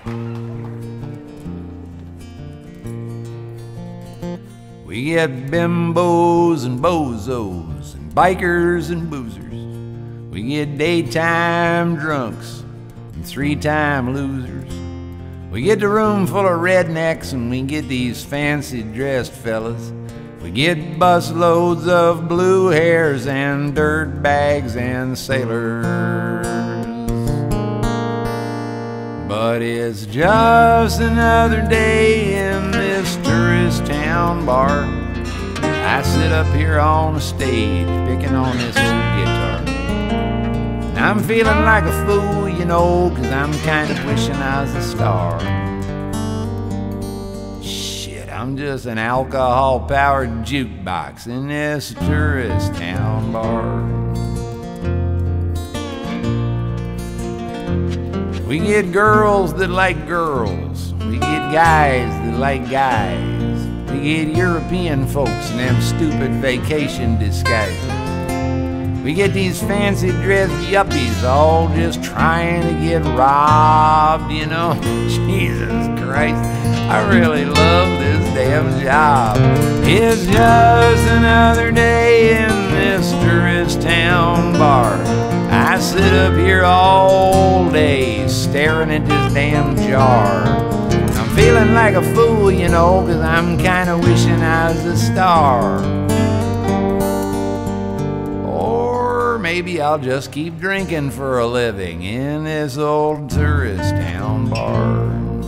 We get bimbos and bozos and bikers and boozers. We get daytime drunks and three-time losers. We get the room full of rednecks and we get these fancy dressed fellas. We get bus loads of blue hairs and dirt bags and sailors. But it's just another day in this tourist town bar. I sit up here on the stage picking on this old guitar. And I'm feeling like a fool, you know, 'cause I'm kind of wishing I was a star. Shit, I'm just an alcohol-powered jukebox in this tourist town bar. We get girls that like girls. We get guys that like guys. We get European folks in them stupid vacation disguises. We get these fancy dressed yuppies all just trying to get robbed, you know. Jesus Christ, I really love this damn job. It's just another day in this tourist town bar. I sit up here all day staring at this damn jar. I'm feeling like a fool, you know, 'cause I'm kinda wishing I was a star. Or maybe I'll just keep drinking for a living in this old tourist town bar.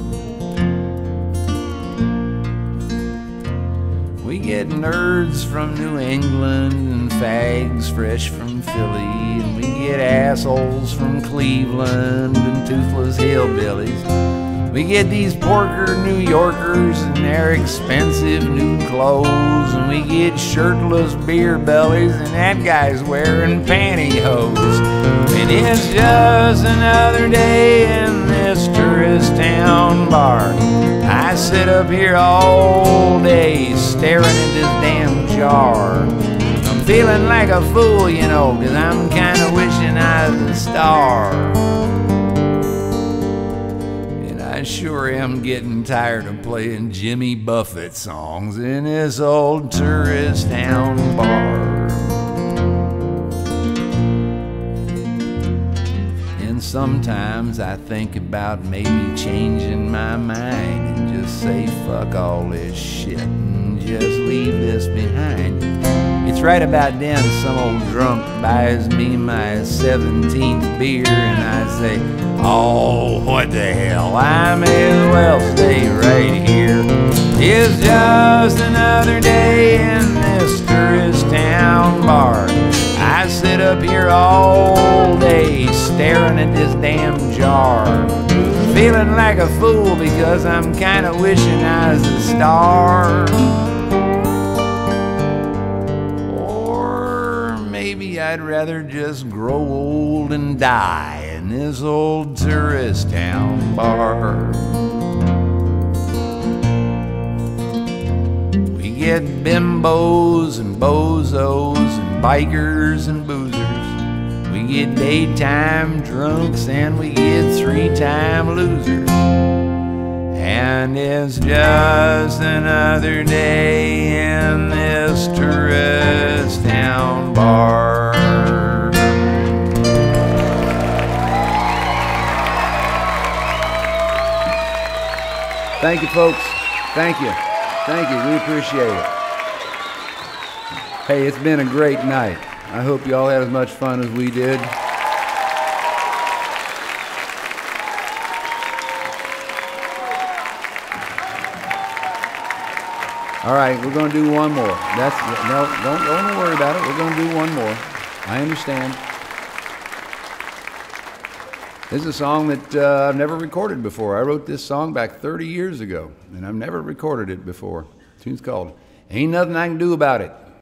We get nerds from New England and fags fresh from Philly, and we get assholes from Cleveland and toothless hillbillies. We get these porker New Yorkers and their expensive new clothes, and we get shirtless beer bellies and that guy's wearing pantyhose. And it's just another day in this tourist town bar. I sit up here all day staring at this damn jar. I'm feeling like a fool, you know, 'cause I'm kinda wishing I was a star. And I sure am getting tired of playing Jimmy Buffett songs in this old tourist town bar. And sometimes I think about maybe changing my mind and just say fuck all this shit and just leave this behind. It's right about then some old drunk buys me my 17th beer and I say, oh, what the hell, I may as well stay right here. It's just another day in this tourist town bar. I sit up here all day staring at this damn jar. Feeling like a fool because I'm kinda wishing I was a star. Or maybe I'd rather just grow old and die in this old tourist town bar. We get bimbos and bozos and bikers and boozers. We get daytime drunks and we get three-time losers. And it's just another day in this tourist town bar. Thank you, folks. Thank you. Thank you. We appreciate it. Hey, it's been a great night. I hope you all had as much fun as we did. All right, we're going to do one more. No, don't worry about it. We're going to do one more. I understand. This is a song that I've never recorded before. I wrote this song back 30 years ago, and I've never recorded it before. The tune's called Ain't Nothing I Can Do About It.